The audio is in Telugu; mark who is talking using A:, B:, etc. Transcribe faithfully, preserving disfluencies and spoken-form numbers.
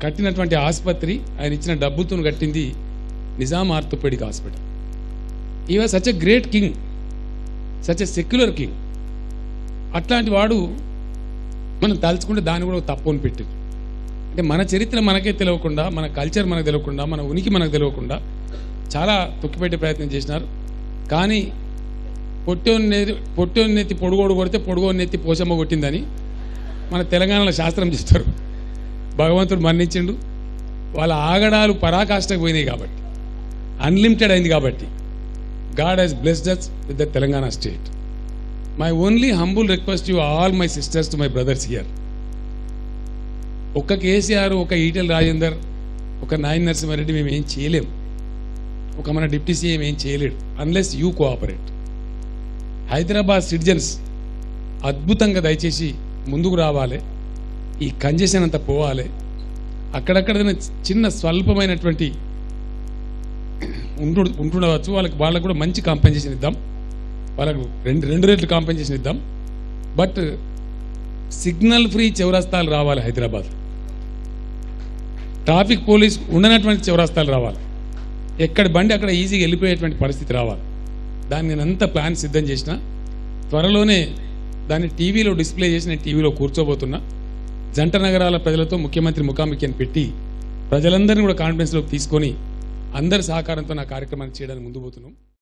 A: కట్టినటువంటి ఆసుపత్రి ఆయన ఇచ్చిన డబ్బుతో కట్టింది Nizam orthopaedic hospital. He was such a great king, such a secular king. అట్లాంటి వాడు మనం తలుచుకుంటే దాన్ని కూడా తప్పు అని పెట్టారు. అంటే మన చరిత్ర మనకే తెలియకుండా, మన కల్చర్ మనకు తెలియకుండా, మన ఉనికి మనకు తెలియకుండా చాలా తొక్కిపెట్టే ప్రయత్నం చేసినారు. కానీ పొట్టోని పొట్టోని నెత్తి పొడుగోడు కొడితే పొడుగోని నెత్తి పోషమ్మ కొట్టిందని మన తెలంగాణలో శాస్త్రం చేస్తారు. భగవంతుడు మన్నించిండు. వాళ్ళ ఆగడాలు పరాకాష్ఠకు పోయినాయి కాబట్టి, అన్లిమిటెడ్ అయింది కాబట్టి god has blessed us with the Telangana state. My only humble request you all my sisters to my brothers here. ఒక్క కేసీఆర్, ఒక ఈటెల రాజేందర్, ఒక నాయన్ నరసింహారెడ్డి మేము ఏం చేయలేం, ఒక మన డిప్యూటీ సీఎం ఏం చేయలేడు unless you cooperate. Hyderabad citizens అద్భుతంగా దయచేసి ముందుకు రావాలి. ఈ కంజెషన్ అంతా పోవాలి. అక్కడక్కడ చిన్న స్వల్పమైనటువంటి ఉంటు ఉంటుండవచ్చు. వాళ్ళకి వాళ్ళకు కూడా మంచి కాంపెన్సేషన్ ఇద్దాం, వాళ్ళకు రెండు రెండు రేట్లు కాంపెన్సేషన్ ఇద్దాం. బట్ సిగ్నల్ ఫ్రీ చౌరస్తాలు రావాలి. హైదరాబాద్ ట్రాఫిక్ పోలీస్ ఉండనటువంటి చౌరస్తాలు రావాలి. ఎక్కడ బండి అక్కడ ఈజీగా వెళ్ళిపోయేటువంటి పరిస్థితి రావాలి. దాన్ని నేను అంతా ప్లాన్ సిద్ధం చేసిన, త్వరలోనే దాన్ని టీవీలో డిస్ప్లే చేసి నేను టీవీలో కూర్చోబోతున్నా. జంట నగరాల ప్రజలతో ముఖ్యమంత్రి ముఖాముఖి అని పెట్టి ప్రజలందరినీ కూడా కాన్ఫిడెన్స్లోకి తీసుకొని అందరి సహకారంతో నా కార్యక్రమాన్ని చేయడానికి ముందు పోతున్నాం.